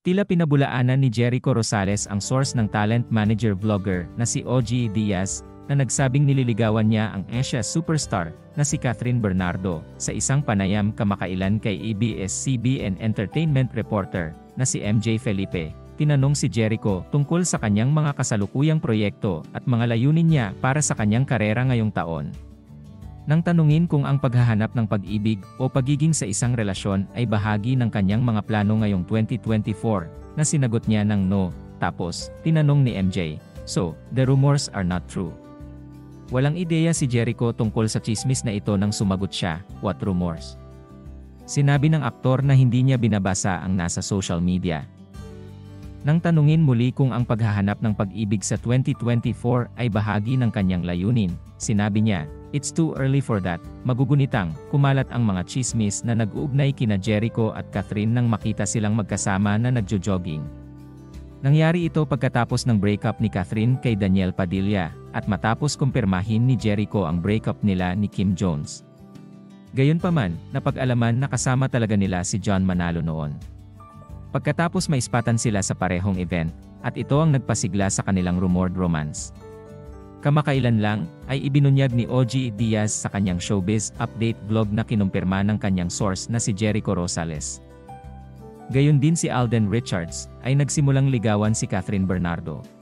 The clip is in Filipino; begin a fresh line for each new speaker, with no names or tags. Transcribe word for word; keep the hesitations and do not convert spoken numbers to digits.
Tila pinabulaanan ni Jericho Rosales ang source ng talent manager vlogger na si O G Diaz, na nagsabing nililigawan niya ang Asia superstar na si Catherine Bernardo sa isang panayam kamakailan kay A B S C B N entertainment reporter na si M J Felipe. Tinanong si Jericho tungkol sa kanyang mga kasalukuyang proyekto at mga layunin niya para sa kanyang karera ngayong taon. Nang tanungin kung ang paghahanap ng pag-ibig o pagiging sa isang relasyon ay bahagi ng kanyang mga plano ngayong twenty twenty-four, na sinagot niya ng no. Tapos, tinanong ni M J, "So, the rumors are not true?" Walang ideya si Jericho tungkol sa tsismis na ito nang sumagot siya, "What rumors?" Sinabi ng aktor na hindi niya binabasa ang nasa social media. Nang tanungin muli kung ang paghahanap ng pag-ibig sa twenty twenty-four ay bahagi ng kanyang layunin, sinabi niya, "It's too early for that." Magugunitang, kumalat ang mga tsismis na nag-uugnay kina Jericho at Catherine nang makita silang magkasama na nagjo-jogging. Nangyari ito pagkatapos ng breakup ni Catherine kay Daniel Padilla, at matapos kumpirmahin ni Jericho ang breakup nila ni Kim Jones. Gayunpaman, napag-alaman na kasama talaga nila si John Manalo noon. Pagkatapos maispatan sila sa parehong event, at ito ang nagpasigla sa kanilang rumored romance. Kamakailan lang, ay ibinunyag ni O G Diaz sa kanyang showbiz update vlog na kinumpirma ng kanyang source na si Jericho Rosales. Gayon din si Alden Richards, ay nagsimulang ligawan si Catherine Bernardo.